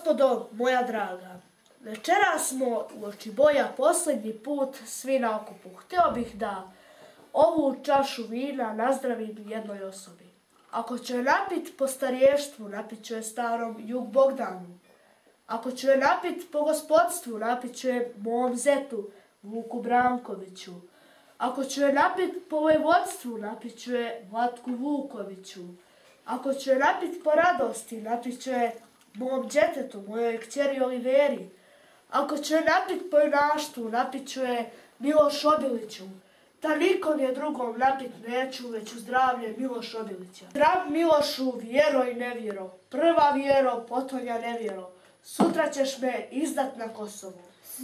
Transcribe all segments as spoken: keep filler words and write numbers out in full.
Gospodo moja draga, večeras smo uoči boja posljednji put svi na okupu. Htio bih da ovu čašu vina nazdravim jednoj osobi. Ako ću je napit po starještvu, napit ću je starom Jug Bogdanu. Ako ću je napit po gospodstvu, napit ću je mom zetu Vuku Brankoviću. Ako ću je napit po vojvodstvu, napit ću je Vlatku Vukoviću. Ako ću je napit po radosti, napit ću je mom djetetu, mojoj kćeri Oliveri. Ako ću je napit po junaštvu, napit ću je Miloš Obiliću. Da nikom je drugom napit neću, već u zdravlje Miloš Obilića. Zdrav Milošu, vjero i nevjero, prva vjero, potonja nevjero. Sutra ćeš me izdat na Kosovu.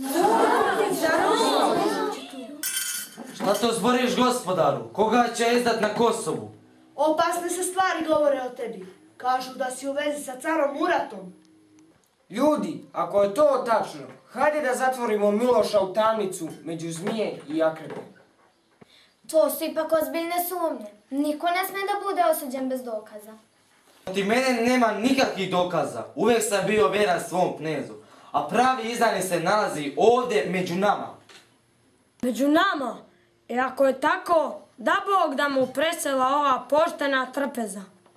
Šta to zboriš, gospodaru? Koga će izdat na Kosovu? Opasne se stvari govore o tebi. Kažu da si u vezi sa carom Muratom. Ljudi, ako je to tačno, hajde da zatvorimo Miloša u tamnicu među zmije i akrebe. To su ipak ozbiljne sumnje. Niko ne sme da bude osuđen bez dokaza. Protiv mene nema nikakvih dokaza. Uvijek sam bio vjeran svom knezu. A pravi izdajnik se nalazi ovdje među nama. Među nama? E ako je tako, da Bog da mu presela ova poštena trpeza.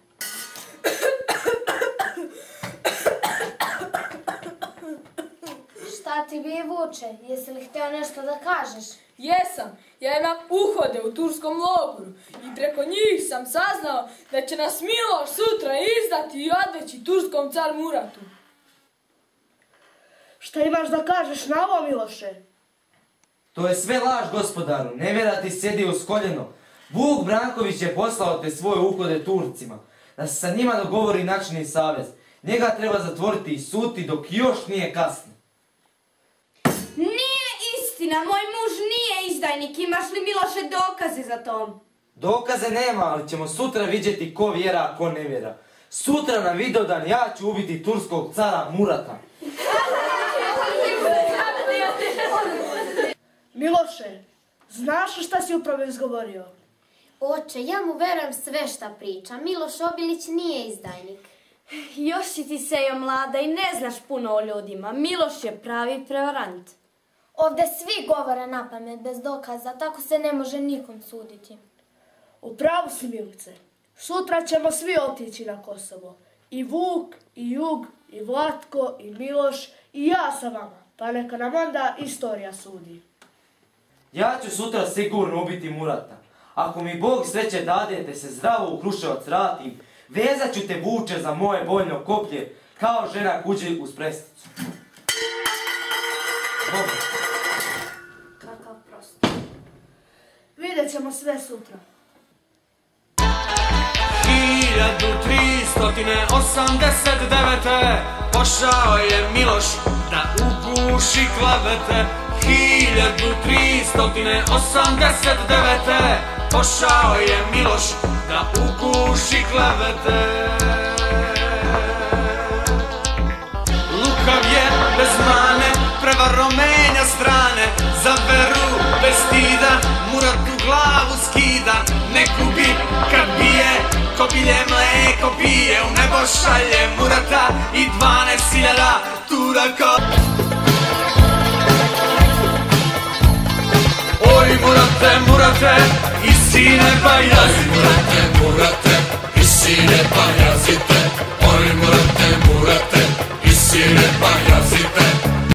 Šta ti bi vuče? Jesi li htio nešto da kažeš? Jesam. Ja imam uhode u turskom logoru i preko njih sam saznao da će nas Miloš sutra izdati i odveći turskom car Muratu. Šta imaš da kažeš na ovo, Miloše? To je sve laž, gospodaru. Nevjera ti sjedi uz koljeno. Vuk Branković je poslao te svoje uhode Turcima, da se sa njima dogovori načini savez. Njega treba zatvoriti i suti dok još nije kasno. Nije istina, moj muž nije izdajnik. Imaš li, Miloše, dokaze za to? Dokaze nema, ali ćemo sutra vidjeti ko vjera, a ko ne vjera. Sutra na Vidovdan ja ću ubiti turskog cara Murata. Miloše, znaš šta si upravo izgovorio? Oče, ja mu verujem sve šta priča. Miloš Obilić nije izdajnik. Još si ti sejo mlada i ne znaš puno o ljudima. Miloš je pravi prevarant. Ovdje svi govore na pamet bez dokaza, tako se ne može nikom suditi. U pravu si, Milice. Sutra ćemo svi otići na Kosovo. I Vuk, i Jug, i Vlatko, i Miloš, i ja sa vama. Pa neka nam onda istorija sudi. Ja ću sutra sigurno ubiti Murata. Ako mi Bog sreće dade te se zdravo u Kruševac vratim, vezat ću te, Vuče, za moje boljno koplje, kao žena kuđi uz presticu. Dobro. Kakav prosto. Vidjet ćemo sve sutra. hiljadu tristo osamdeset devete pošao je Miloš da uguši klavete. hiljadu tristo osamdeset devete pošao je Miloš da uguši klevete. Lukav je bez mane, prevaro menja strane, za veru bez stida, Muratu glavu skida. Ne gubi kad bije, ko bilje mleko pije, u nebo šalje Murata i dvanaest hiljada Turaka. Oj Murate, Murate, i sine bajazite. Murate, Murate, i sine bajazite. Oj Murate, Murate, i sine bajazite.